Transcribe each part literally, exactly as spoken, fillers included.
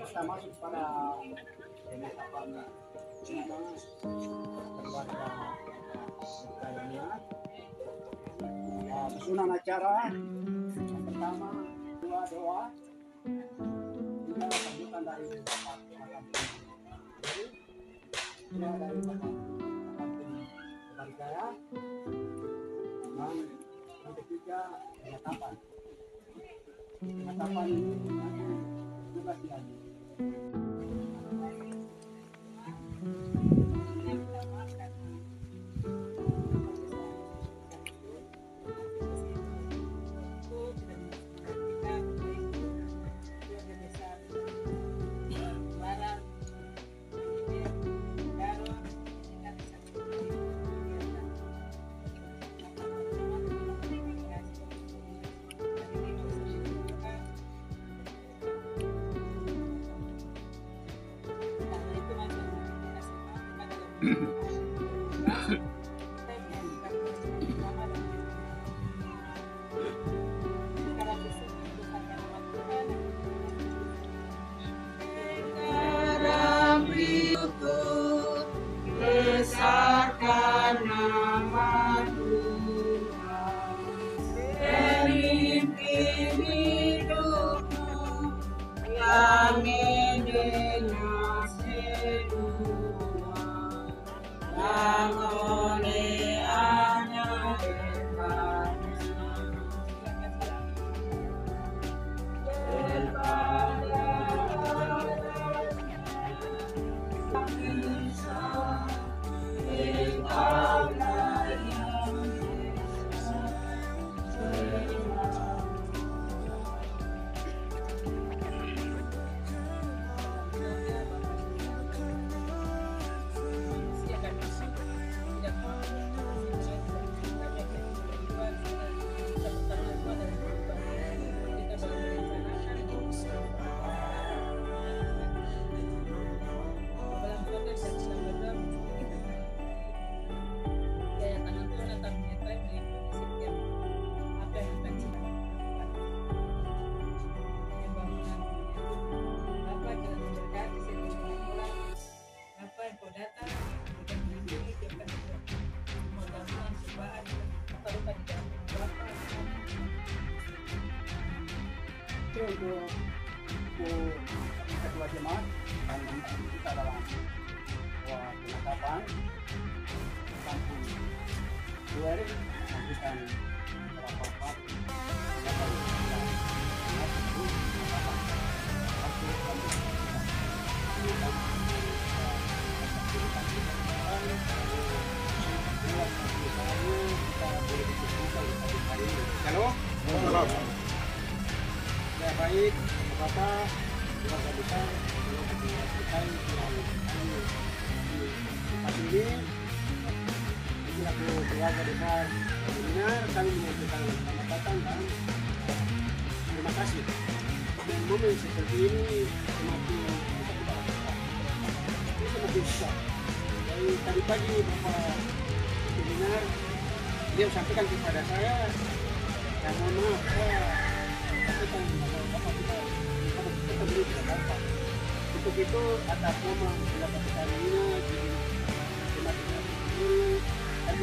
kita masuk pada penetapan keluarga berkaitannya. Susunan acara yang pertama dua doa, tiga sambutan dari Bapak Makam tiga dari Bapak Makam saya, dan yang ketiga penetapan. Penetapan ini juga siap. Besarkan nama Tuhan, pemimpin hidupmu, kami dengan sedua, dan oleh anak untuk untuk ketua jemaat dan kita dalam sebuah penetapan kampung dua hari memberikan beberapa part Halo, halo. Ya baik, Bapak, keluarga besar, keluarga besar yang di ini, ini aku keluarga besar. Benar kami menyampaikan selamat datang dan terima kasih. Dan momen seperti ini semakin ini semakin susah. Dari tadi pagi Bapak seminar, dia sampaikan kepada saya, dan mohon maaf saya sampaikan kepada Bapak kita kita beri kepada Bapak. Untuk itu atas nama pendapat Pertamina di tempat ini kami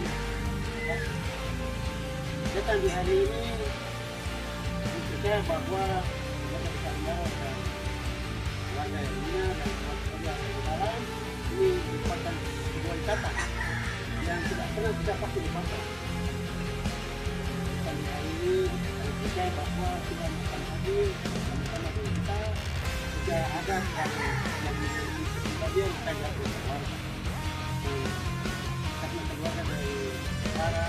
datang di hari ini percaya bahwa pendapat Pertamina dan warga Indonesia dan keluarga dalam ini merupakan sebuah ikatan yang tidak pernah kita pasti lupakan. Dan hari ini kami percaya bahwa kita akan hadir bersama-sama dengan kita jika ada yang yang kemudian akan dilakukan keluarga. Karena keluarga dari negara,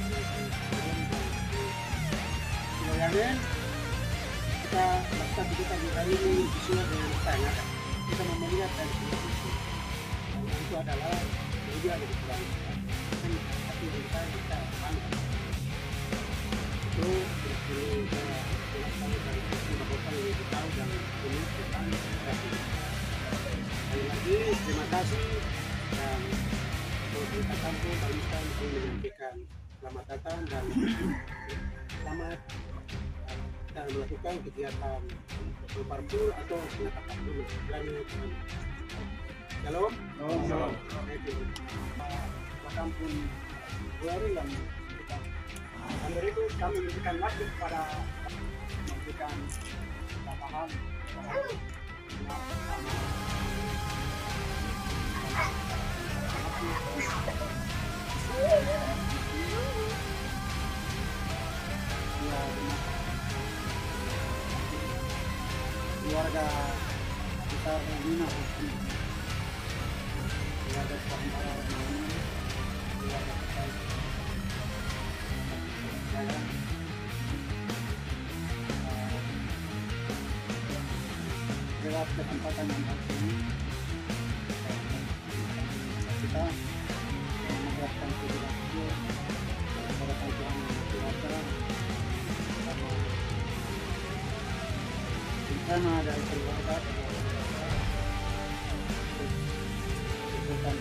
kemudian kita lakukan kegiatan di hari ini sesuai dengan kita yang ada. Kita mau melihat dari sisi itu adalah kemudian ada keluarga. Tapi kita kita bangga. Itu perlu saya jelaskan dari sisi Bapak yang lebih tahu dan ini tentang kasih. Sekali lagi terima kasih dan pemerintah kampung Bangsa untuk menyampaikan selamat datang dan selamat kita melakukan kegiatan berparkur atau penetapan dulu. Lanjut. Shalom. Shalom. Bahkan pun hari yang kita dan dari itu kami memberikan waktu kepada memberikan tambahan keluarga besar Mina, keluarga Sambara Mina, keluarga besar saya lewat kesempatan yang baik ini kita mengucapkan terima kasih kepada Tuhan keluarga karena bencana dari keluarga kesulitan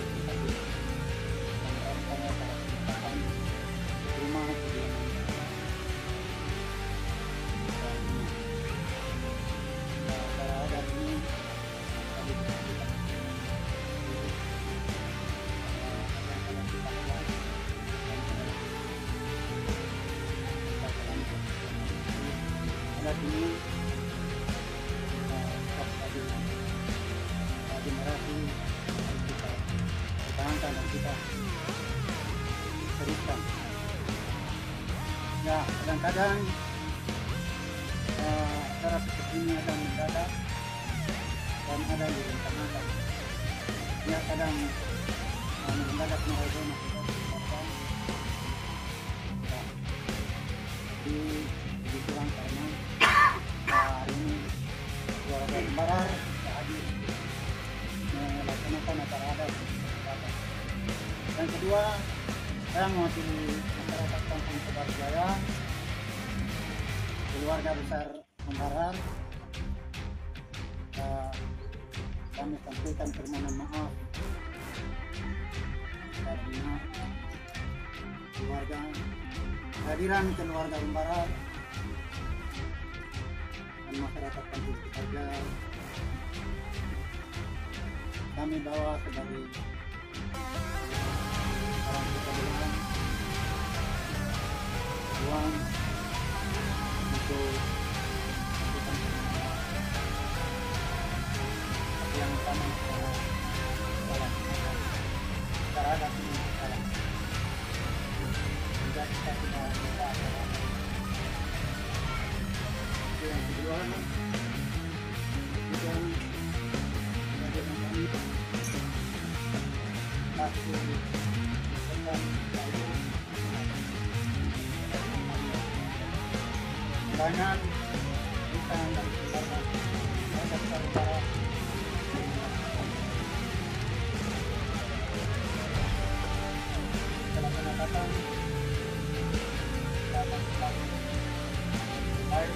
rumah saat ini generasi harus kita pertahankan dan kita teruskan. Ya, kadang-kadang uh, acara seperti ini ada mendadak dan ada yang direncanakan. Ya, kadang uh, mendadak melalui masyarakat. Ya, jadi dikurang karena hari ini keluarga Sambara hadir melaksanakan acara adat. Yang kedua, saya mewakili masyarakat Kampung Sebarjaya, keluarga besar Sambara. Uh, kami sampaikan permohonan maaf karena keluarga kehadiran keluarga Sambara dan masyarakat Kampung Sebarjaya kami bawa sebagai orang kesadaran uang untuk melakukan yang utama dalam cara adat ini dalam juga kita tidak bisa yang kedua juga banyak kita dan keluarga ada saudara dalam penempatan dalam selalu baik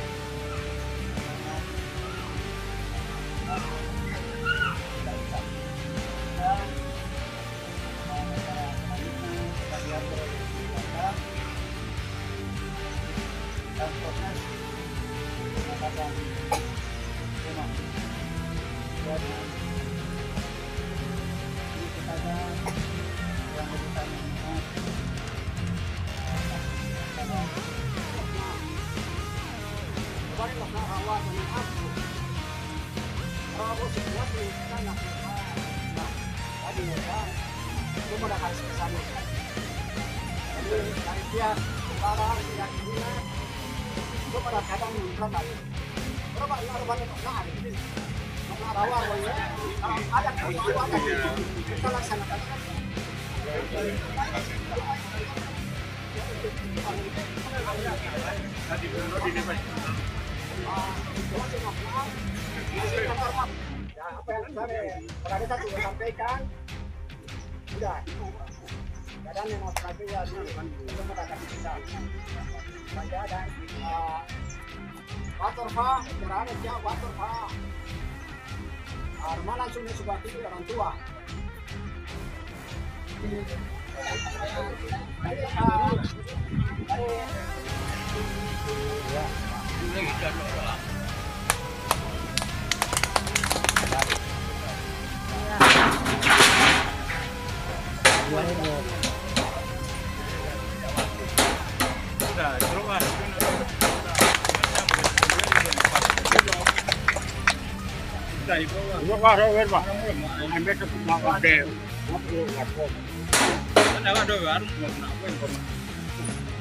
dan proses penempatan rumah jadi ini saja yang memberikan kemarin waktu awal dengan aku kalau situasi kan nah tadi ya itu mudah kali kesana jadi dari pihak sekarang pihak ini itu pada kadang menunjukkan lagi berapa ini ada banyak nah ini nah rawa ya kalau ada kalau ada kita laksanakan Tadi belum ini Pak. Ya, apa yang saya kita sudah sampaikan sudah keadaan yang mau terakhir ya dulu itu mendadak bisa saja dan water fa caranya dia water fa rumah langsung disebati orang tua ya Nó qua đâu bên bảo anh biết nó cũng vào đều nó cũng là không. Nó đôi vào nó quên